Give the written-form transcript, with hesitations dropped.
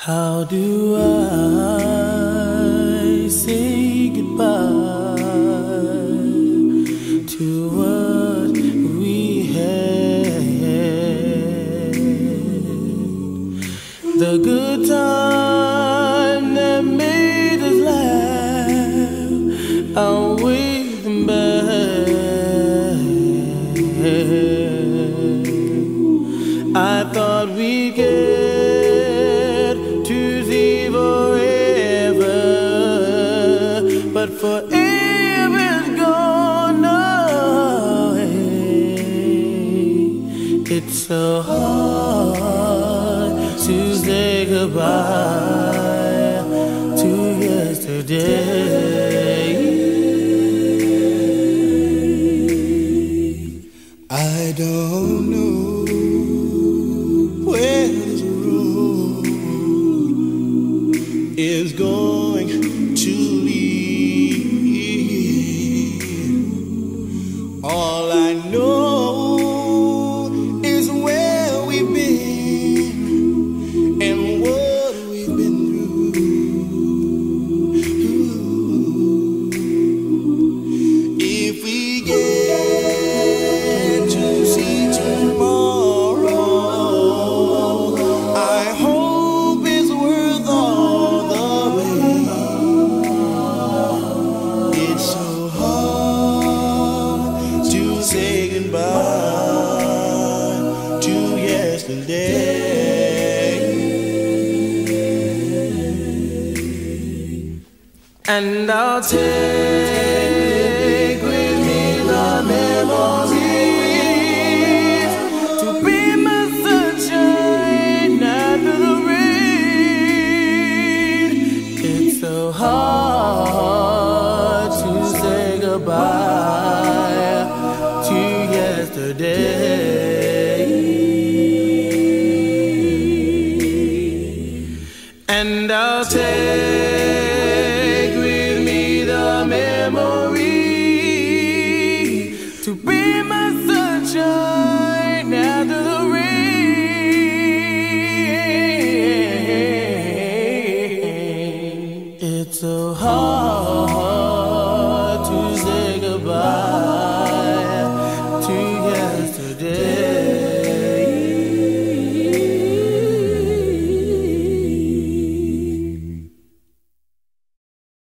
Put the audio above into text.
How do I say goodbye to what we had? The good time that made us laugh, outweigh the bad. I thought we'd get to see forever, but forever's gone away. It's so hard to say goodbye to yesterday. I don't know where this road is going to lead. All I know is where we've been and what we've been through. If we get to see tomorrow, I hope it's worth all the wait. It's so hard to say goodbye to yesterday. And I'll take with me the memories to be my sunshine after the rain. It's so hard to say goodbye to yesterday. And I'll take with me the memory to be my sunshine.